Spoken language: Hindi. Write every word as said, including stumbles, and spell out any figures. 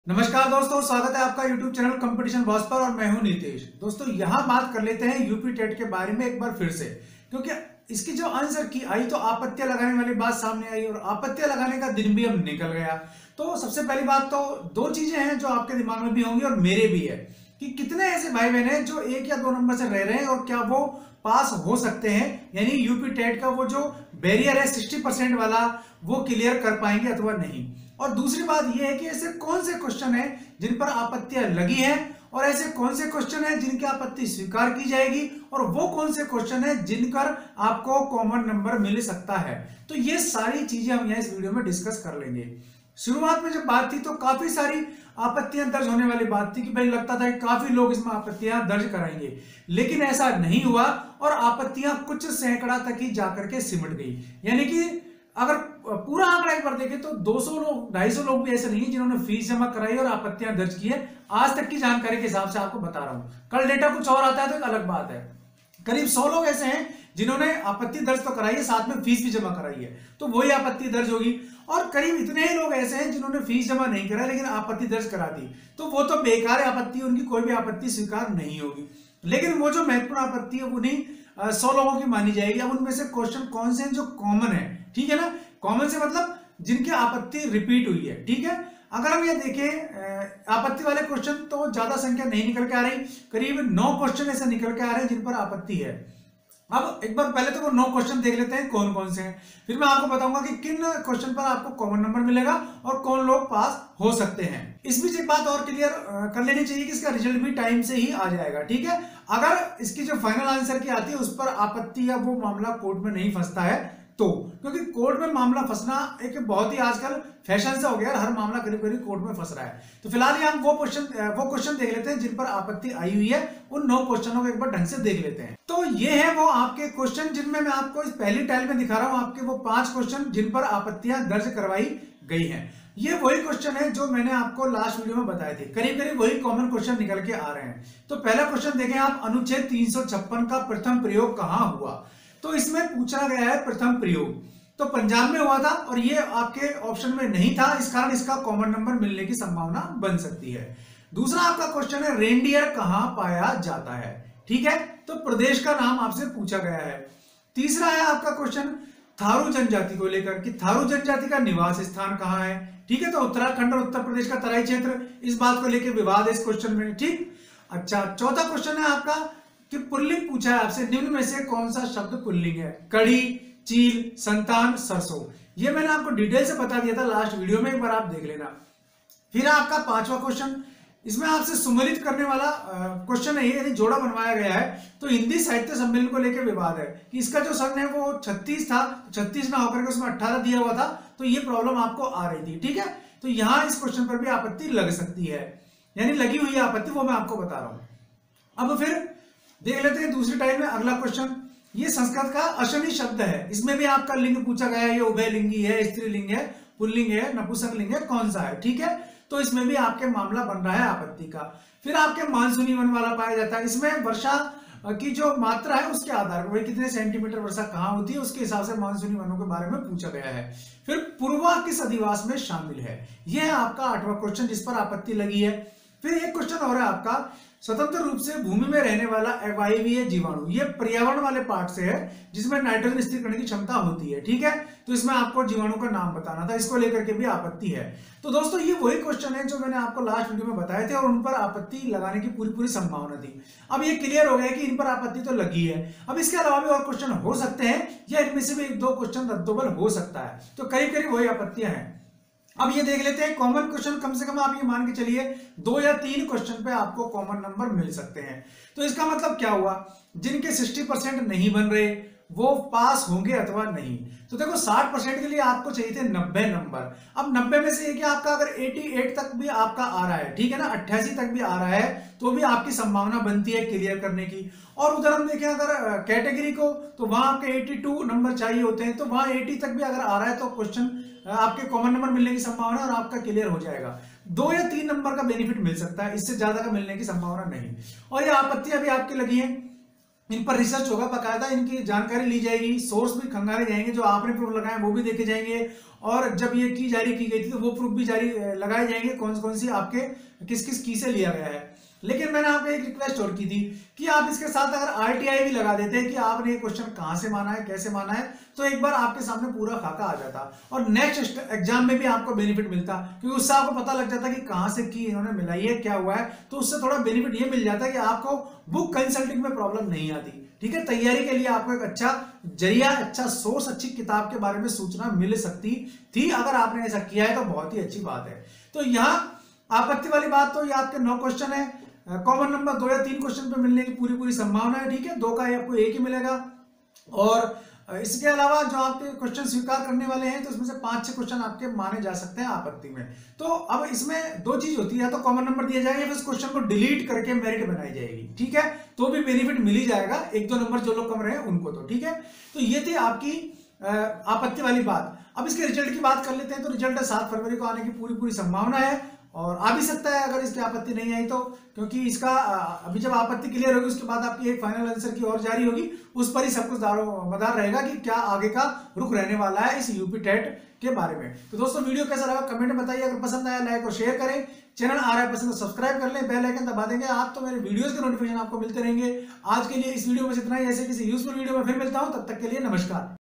नमस्कार दोस्तों, स्वागत है आपका YouTube चैनल कंपटीशन बॉस पर और मैं हूं नीतीश। दोस्तों यहां बात कर लेते हैं यूपी टेट के बारे में एक बार फिर से, क्योंकि इसकी जो आंसर की आई तो आपत्तियां लगाने वाली बात सामने आई और आपत्तियां लगाने का दिन भी अब निकल गया। तो सबसे पहली बात तो दो चीजें हैं जो आपके दिमाग में भी होंगी और मेरे भी है कि कितने ऐसे भाई बहन हैं जो एक या दो नंबर से रह रहे हैं और क्या वो पास हो सकते हैं, यानी यूपी टेट का वो जो बैरियर है सिक्सटी परसेंट वाला वो क्लियर कर पाएंगे अथवा नहीं। और दूसरी बात यह है कि ऐसे कौन से क्वेश्चन हैं जिन पर आपत्तियां लगी हैं और ऐसे कौन से क्वेश्चन हैं जिनकी आपत्ति स्वीकार की जाएगी और वो कौन से क्वेश्चन हैं जिन पर आपको कॉमन नंबर मिल सकता है। तो ये सारी चीजें हम यहाँ इस वीडियो में डिस्कस कर लेंगे। शुरुआत में जब बात थी तो काफी सारी आपत्तियां दर्ज होने वाली बात थी कि भाई लगता था कि काफी लोग इसमें आपत्तियां दर्ज कराएंगे, लेकिन ऐसा नहीं हुआ और आपत्तियां कुछ सैकड़ा तक ही जाकर के सिमट गई। यानी कि अगर पूरा आंकड़ा एक बार देखें तो दो सौ लोग ढाई सौ लोग भी ऐसे नहीं है जिन्होंने फीस जमा कराई और आपत्तियां दर्ज की है। आज तक की जानकारी के हिसाब से आपको बता रहा हूं, कल डेटा कुछ और आता है तो एक अलग बात है। करीब सौ लोग ऐसे हैं जिन्होंने आपत्ति दर्ज तो कराई है, साथ में फीस भी जमा कराई है, तो वही आपत्ति दर्ज होगी। और करीब इतने ही लोग ऐसे हैं जिन्होंने फीस जमा नहीं कराई लेकिन आपत्ति दर्ज करा दी, तो वो तो बेकार आपत्ति, उनकी कोई भी आपत्ति स्वीकार नहीं होगी। लेकिन वो जो महत्वपूर्ण आपत्ति है उन्हीं सौ लोगों की मानी जाएगी। अब उनमें से क्वेश्चन कौन से हैं जो कॉमन है, ठीक है ना। कॉमन से मतलब जिनकी आपत्ति रिपीट हुई है, ठीक है। अगर हम ये देखें आपत्ति वाले क्वेश्चन तो ज्यादा संख्या नहीं निकल के आ रही, करीब नौ क्वेश्चन ऐसे निकल के आ रहे हैं जिन पर आपत्ति है। अब एक बार पहले तो वो नौ क्वेश्चन देख लेते हैं कौन कौन से हैं, फिर मैं आपको बताऊंगा कि किन क्वेश्चन पर आपको कॉमन नंबर मिलेगा और कौन लोग पास हो सकते हैं। इस बीच एक बात और क्लियर कर लेनी चाहिए कि इसका रिजल्ट भी टाइम से ही आ जाएगा, ठीक है। अगर इसकी जो फाइनल आंसर की आती है उस पर आपत्ति या वो मामला कोर्ट में नहीं फंसता है तो, क्योंकि कोर्ट में मामला फंसना एक बहुत ही आजकल फैशन से हो गया, हर मामला करीब करीब कोर्ट में फंस रहा है। तो फिलहाल हम वो क्वेश्चन वो क्वेश्चन देख लेते हैं जिन पर आपत्ति आई हुई है, उन नौ क्वेश्चनों को एक बार ढंग से देख लेते हैं। तो ये है वो आपके क्वेश्चन जिनमें मैं आपको इस पहली टाइल में दिखा रहा हूं, आपके वो पांच क्वेश्चन जिन पर आपत्तियां दर्ज करवाई गई हैं। ये वही क्वेश्चन है जो मैंने आपको लास्ट वीडियो में बताए थे, करीब करीब वही कॉमन क्वेश्चन निकल के आ रहे हैं। तो पहला क्वेश्चन देखें आप, अनुच्छेद तीन सौ छप्पन का प्रथम प्रयोग कहां हुआ। तो इसमें पूछा गया है प्रथम प्रयोग तो पंजाब में हुआ था और ये आपके ऑप्शन में नहीं था, इस कारण इसका कॉमन नंबर मिलने की संभावना बन सकती है। दूसरा आपका क्वेश्चन है रेनडियर कहां पाया जाता है, ठीक है, तो प्रदेश का नाम आपसे पूछा गया है। तीसरा है आपका क्वेश्चन थारू जनजाति को लेकर कि थारू जनजाति का निवास स्थान कहां है, ठीक है, तो उत्तराखंड और उत्तर प्रदेश का तराई क्षेत्र, इस बात को लेकर विवाद है इस क्वेश्चन में, ठीक। अच्छा, चौथा क्वेश्चन है आपका कि पुल्लिंग पूछा है आपसे, निम्न में से कौन सा शब्द पुल्लिंग है, कड़ी, चील, संतान, सरसों। ये मैंने आपको डिटेल से बता दिया था लास्ट वीडियो में, एक बार आप देख लेना। फिर आपका पांचवा क्वेश्चन, इसमें आपसे सुमेलित करने वाला क्वेश्चन है, यानी जोड़ा बनवाया गया है। तो हिंदी साहित्य सम्मेलन को लेकर विवाद है कि इसका जो सन है वो छत्तीस था, छत्तीस ना होकर के उसमें अट्ठारह दिया हुआ था, तो ये प्रॉब्लम आपको आ रही थी, ठीक है। तो यहां इस क्वेश्चन पर भी आपत्ति लग सकती है, यानी लगी हुई आपत्ति वो मैं आपको बता रहा हूं। अब फिर देख लेते हैं दूसरी टाइप में अगला क्वेश्चन। ये संस्कृत का अशनि शब्द है, इसमें भी आपका लिंग पूछा गया है, ये उभयलिंगी है, स्त्रीलिंग है, पुल्लिंग है, नपुंसकलिंग है, कौन सा है, ठीक है। तो इसमें भी आपके मामला बन रहा है आपत्ति का। फिर आपके मानसूनी वन वाला पाया जाता है, इसमें वर्षा की जो मात्रा है उसके आधार पर भाई कितने सेंटीमीटर वर्षा कहां होती है उसके हिसाब से मानसूनी वनों के बारे में पूछा गया है। फिर पूर्वा किस अधिवास में शामिल है, यह है आपका आठवां क्वेश्चन जिस पर आपत्ति लगी है। फिर एक क्वेश्चन हो रहा है आपका, स्वतंत्र रूप से भूमि में रहने वाला अवायवीय जीवाणु, ये पर्यावरण वाले पार्ट से है जिसमें नाइट्रोजन स्थिर करने की क्षमता होती है, ठीक है। तो इसमें आपको जीवाणु का नाम बताना था, इसको लेकर के भी आपत्ति है। तो दोस्तों ये वही क्वेश्चन है जो मैंने आपको लास्ट वीडियो में बताए थे और उन पर आपत्ति लगाने की पूरी पूरी संभावना थी। अब ये क्लियर हो गया कि इन पर आपत्ति तो लगी है। अब इसके अलावा भी और क्वेश्चन हो सकते हैं या इनमें से भी एक दो क्वेश्चन रद्दोबल हो सकता है, तो करीब करीब वही आपत्तियां हैं। अब ये देख लेते हैं कॉमन क्वेश्चन, कम से कम आप ये मान के चलिए दो या तीन क्वेश्चन पे आपको कॉमन नंबर मिल सकते हैं। तो इसका मतलब क्या हुआ, जिनके साठ परसेंट नहीं बन रहे वो पास होंगे अथवा नहीं। तो देखो साठ परसेंट के लिए आपको चाहिए थे नब्बे नंबर। अब नब्बे में से कि आपका अगर अठासी तक भी आपका आ रहा है, ठीक है ना, अट्ठासी तक भी आ रहा है तो भी आपकी संभावना बनती है क्लियर करने की। और उधर हम देखें अगर कैटेगरी को तो वहां आपके बयासी नंबर चाहिए होते हैं, तो वहां अस्सी तक भी अगर आ रहा है तो क्वेश्चन आपके कॉमन नंबर मिलने की संभावना और आपका क्लियर हो जाएगा। दो या तीन नंबर का बेनिफिट मिल सकता है, इससे ज्यादा का मिलने की संभावना नहीं। और ये आपत्तियां भी आपकी लगी हैं, इन पर रिसर्च होगा, बकायदा इनकी जानकारी ली जाएगी, सोर्स भी खंगाले जाएंगे, जो आपने प्रूफ लगाए वो भी देखे जाएंगे और जब ये की जारी की गई थी तो वो प्रूफ भी जारी लगाए जाएंगे कौन कौन सी आपके किस किस की से लिया गया है। लेकिन मैंने आपको एक रिक्वेस्ट और की थी कि आप इसके साथ अगर आरटीआई भी लगा देते हैं कि आपने ये क्वेश्चन कहां से माना है, कैसे माना है, तो एक बार आपके सामने पूरा खाका आ जाता और नेक्स्ट एग्जाम में भी आपको बेनिफिट मिलता, क्योंकि उससे आपको पता लग जाता कि कहां से की इन्होंने मिलाई है, क्या हुआ है। तो उससे थोड़ा बेनिफिट ये मिल जाता है कि आपको बुक कंसल्टिंग में प्रॉब्लम नहीं आती। ठीक है, तैयारी के लिए आपको एक अच्छा जरिया, अच्छा सोर्स, अच्छी किताब के बारे में सूचना मिल सकती थी। अगर आपने ऐसा किया है तो बहुत ही अच्छी बात है। तो यहाँ आपत्ति वाली बात, तो ये आपके नौ क्वेश्चन है, कॉमन नंबर दो या तीन क्वेश्चन पे मिलने की पूरी पूरी संभावना है। ठीक है, दो का आपको एक ही मिलेगा। और इसके अलावा जो आपके क्वेश्चन स्वीकार करने वाले हैं तो इसमें से पांच छह क्वेश्चन आपके माने जा सकते हैं आपत्ति में। तो अब इसमें दो चीज होती है, या तो कॉमन नंबर दिया जाएगा या फिर इस क्वेश्चन को डिलीट करके मेरिट बनाई जाएगी। ठीक है, तो भी बेनिफिट मिल ही जाएगा, एक दो नंबर जो लोग कम रहे उनको। तो ठीक है, तो ये थी आपकी आपत्ति वाली बात। अब इसके रिजल्ट की बात कर लेते हैं। तो रिजल्ट सात फरवरी को आने की पूरी पूरी संभावना है और आ भी सकता है अगर इसकी आपत्ति नहीं आई तो, क्योंकि इसका अभी जब आपत्ति क्लियर होगी उसके बाद आपकी एक फाइनल आंसर की और जारी होगी, उस पर ही सब कुछ दारोमदार रहेगा कि क्या आगे का रुख रहने वाला है इस यूपी टेट के बारे में। तो दोस्तों वीडियो कैसा लगा कमेंट में बताइए, अगर पसंद आया लाइक और शेयर करें, चैनल आ रहा है पसंद तो सब्सक्राइब कर लें, बेल आइकन दबा देंगे आप तो मेरे वीडियोस के नोटिफिकेशन आपको मिलते रहेंगे। आज के लिए इस वीडियो में इतना ही, ऐसे किसी यूजफुल वीडियो में फिर मिलता हूं, तब तक के लिए नमस्कार।